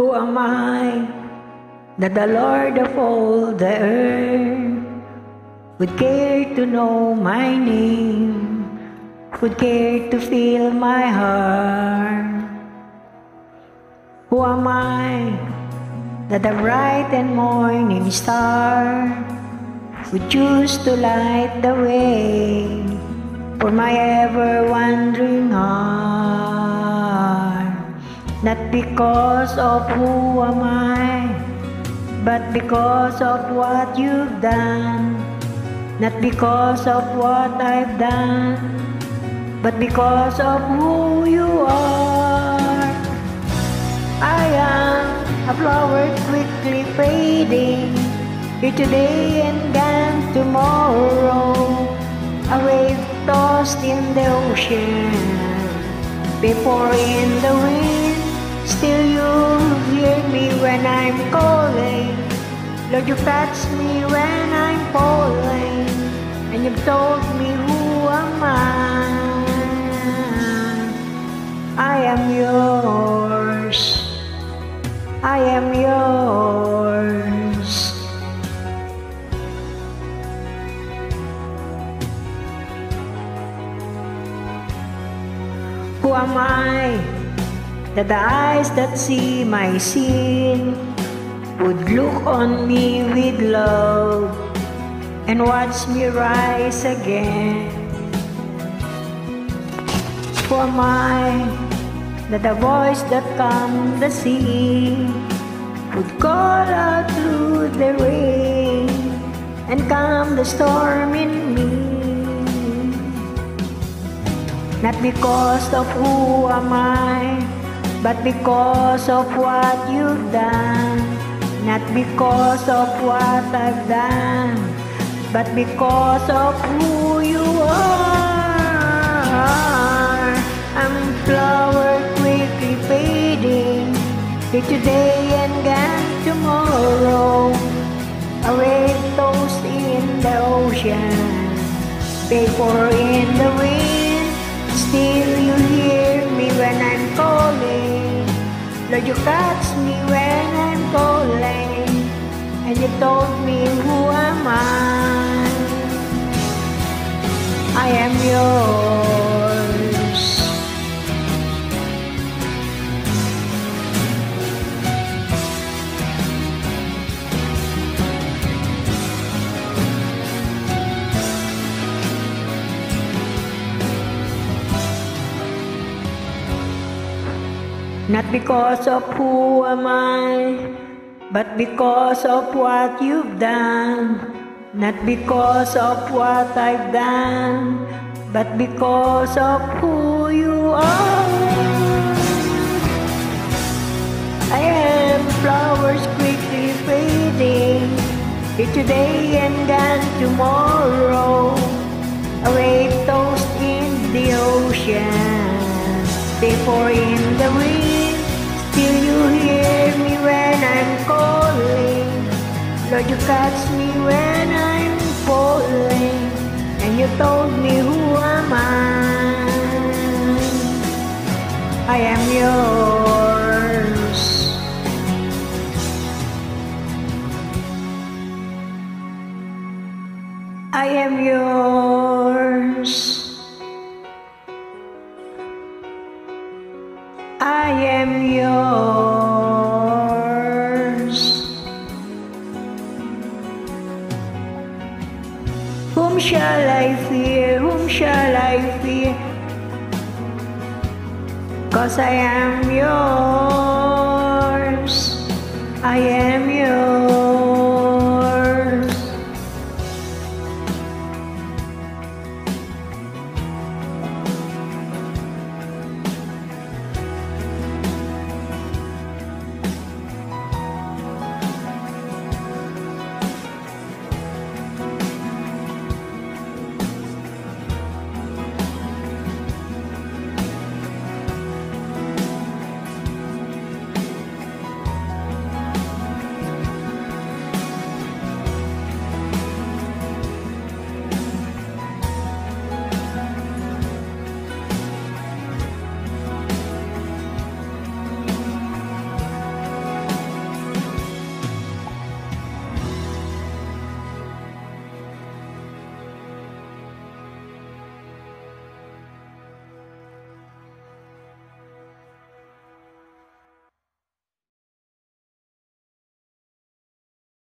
Who am I that the Lord of all the earth would care to know my name, would care to feel my heart? Who am I that the bright and morning star would choose to light the way for my ever-wandering heart? Not because of who am I, but because of what you've done. Not because of what I've done, but because of who you are. I am a flower quickly fading, here today and gone tomorrow, a wave tossed in the ocean, before in the wind. Still you hear me when I'm calling. Lord, you catch me when I'm falling, and you've told me who am I am yours. I am yours. Who am I that the eyes that see my sin would look on me with love and watch me rise again? Who am I that the voice that calmed the sea would call out through the rain and calm the storm in me? Not because of who am I, but because of what you've done. Not because of what I've done, but because of who you are. I'm a flower quickly fading, here today and gone tomorrow, a wave tossed in the ocean, before in the wind. Still you hear me when I'm calling. Lord, you catch me when I'm calling, and you told me who am I am yours. Not because of who am I, but because of what you've done. Not because of what I've done, but because of who you are. I am flowers quickly fading, here today and gone tomorrow, a wave tossed in the ocean, before in the wind. Still you hear me when I'm calling. Lord, you catch me when I'm falling, and you told me who am I am yours. I am yours. I am yours. Whom shall I fear? Whom shall I fear? 'Cause I am yours.